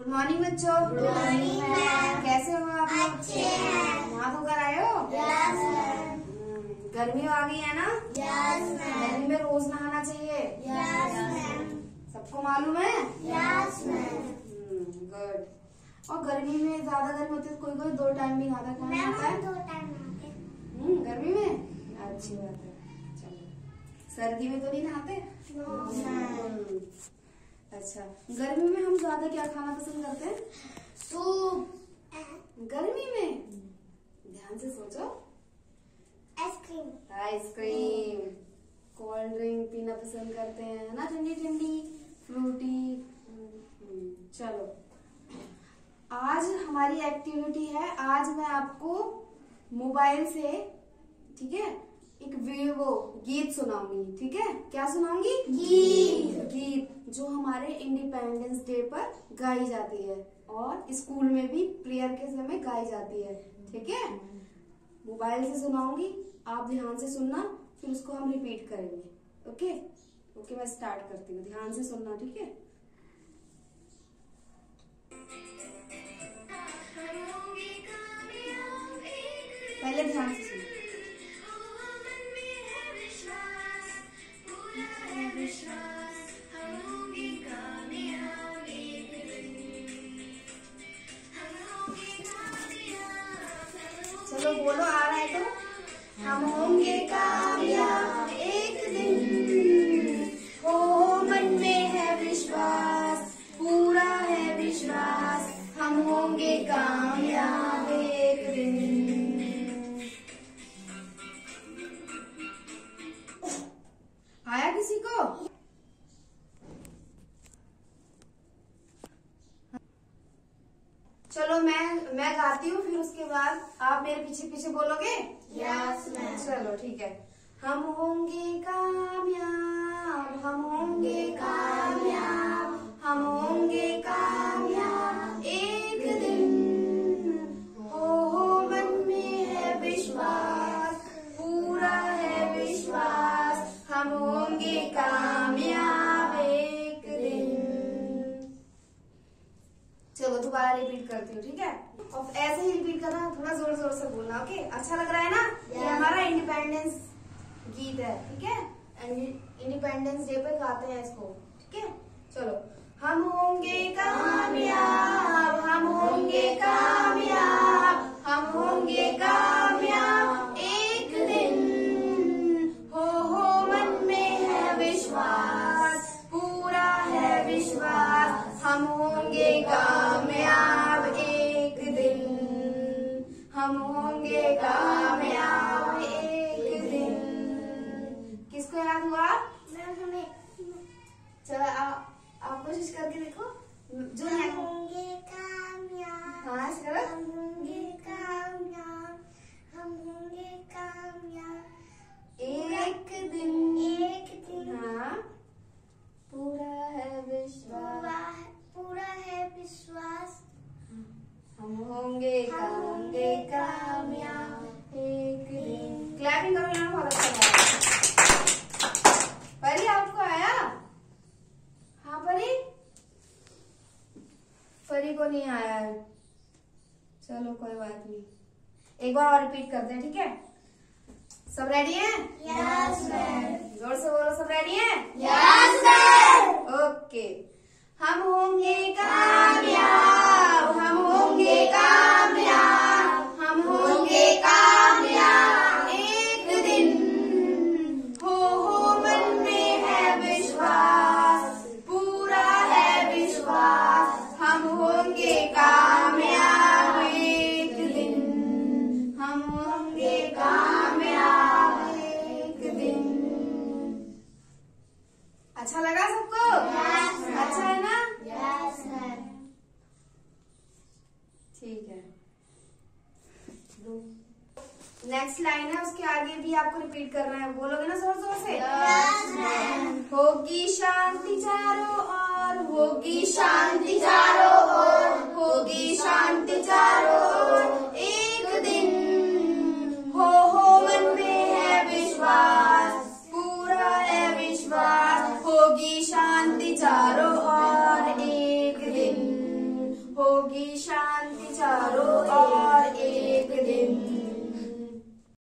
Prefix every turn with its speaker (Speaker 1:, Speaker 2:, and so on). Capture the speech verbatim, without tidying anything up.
Speaker 1: Good morning बच्चों।
Speaker 2: Good morning ma'am.
Speaker 1: कैसे हो आप?
Speaker 2: अच्छे हैं।
Speaker 1: नहा धोकर आए हो?
Speaker 2: Yes ma'am.
Speaker 1: गर्मी आ गई है ना?
Speaker 2: Yes ma'am.
Speaker 1: गर्मी में रोज नहाना चाहिए।
Speaker 2: Yes ma'am.
Speaker 1: सबको मालूम है?
Speaker 2: Yes ma'am.
Speaker 1: गुड। और गर्मी में ज्यादा गर्मी होती है तो कोई कोई दो टाइम भी नहाता है। कौन नहाता है?
Speaker 2: दो टाइम नहाते।
Speaker 1: हम्म, गर्मी में अच्छी बात है। चलो, सर्दी में तो नहीं नहाते? हम्म, अच्छा। गर्मी में हम ज्यादा क्या खाना पसंद करते हैं?
Speaker 2: सूप।
Speaker 1: गर्मी में ध्यान से सोचो।
Speaker 2: आइसक्रीम।
Speaker 1: आइसक्रीम, कोल्ड ड्रिंक पीना पसंद करते हैं ना, ठंडी ठंडी फ्रूटी। चलो, आज हमारी एक्टिविटी है। आज मैं आपको मोबाइल से, ठीक है, एक वो गीत सुनाऊंगी। ठीक है? क्या सुनाऊंगी?
Speaker 2: गीत।
Speaker 1: गीत जो हमारे इंडिपेंडेंस डे पर गाई जाती है और स्कूल में भी प्रेयर के समय गाई जाती है। ठीक है? मोबाइल से सुनाऊंगी, आप ध्यान से सुनना, फिर उसको हम रिपीट करेंगे। ओके ओके मैं स्टार्ट करती हूँ, ध्यान से सुनना। ठीक है? पहले ध्यान से सुनो। चलो बोलो, आ रहा है तो। हम होंगे कामयाब एक दिन, हो मन में है विश्वास, पूरा है विश्वास, हम होंगे कामयाब एक दिन। आया किसी को? चलो मैं मैं गाती हूँ, फिर उसके बाद आप मेरे पीछे पीछे बोलोगे?
Speaker 2: Yes ma'am.
Speaker 1: चलो ठीक है। हम होंगे कामयाब, हम होंगे कामयाब, हम होंगे कामयाब एक दिन, हो हो मन में है विश्वास, पूरा है विश्वास, हम होंगे कामयाब एक दिन। चलो दोबारा रिपीट करती हूँ। ठीक है? और ऐसे ही रिपीट करना, थोड़ा जोर जोर से बोलना। ओके? अच्छा लग रहा है ना? ये हमारा इंडिपेंडेंस गीत है। ठीक है? इंडिपेंडेंस डे पे गाते हैं इसको। ठीक है? चलो, हम होंगे कामयाब, हम होंगे कामयाब, हम होंगे कामयाब एक दिन, हो हो मन में है विश्वास, पूरा है विश्वास, हम होंगे कामयाब एक दिन, हम होंगे कामयाब एक दिन। किसको याद हुआ? चलो आप आप कोशिश करके देखो। जो
Speaker 2: हम होंगे कामयाब।
Speaker 1: हाँ ऐसे करो।
Speaker 2: हम होंगे कामयाब, हम होंगे कामयाब
Speaker 1: एक दिन,
Speaker 2: एक दिन,
Speaker 1: हाँ, पूरा है विश्वास,
Speaker 2: पूरा है पूरा है विश्वास,
Speaker 1: हम होंगे
Speaker 2: हम होंगे
Speaker 1: कामयाब एक दिन। क्लैपिंग करो ना, बहुत अच्छा लगा। परी आपको आया? हाँ परी? परी को नहीं आया है। चलो कोई बात नहीं, एक बार और रिपीट करते हैं। ठीक है? सब रेडी हैं?
Speaker 2: Yes ma'am.
Speaker 1: जोर से बोलो, सब रेडी हैं?
Speaker 2: Yes ma'am.
Speaker 1: ओके। हम होंगे कामयाब, हम होंगे कामयाब, हम होंगे कामयाब एक दिन, हो हो मन में है विश्वास, पूरा है विश्वास, हम होंगे कामयाब एक दिन, हम होंगे कामयाब एक दिन। अच्छा लगा सबको?
Speaker 2: Yes, ma'am.
Speaker 1: अच्छा है ना?
Speaker 2: Yes ma'am.
Speaker 1: ठीक है। नेक्स्ट लाइन है, उसके आगे भी आपको रिपीट करना है। बोलोगे ना जोर जोर से?
Speaker 2: Yes ma'am.
Speaker 1: होगी शांति चारों ओर, होगी
Speaker 2: शांति चारों ओर,
Speaker 1: होगी शांति चारों ओर एक दिन, हो हो मन में है विश्वास, पूरा है विश्वास, होगी शांति चारों ओर एक दिन, होगी शांति चारों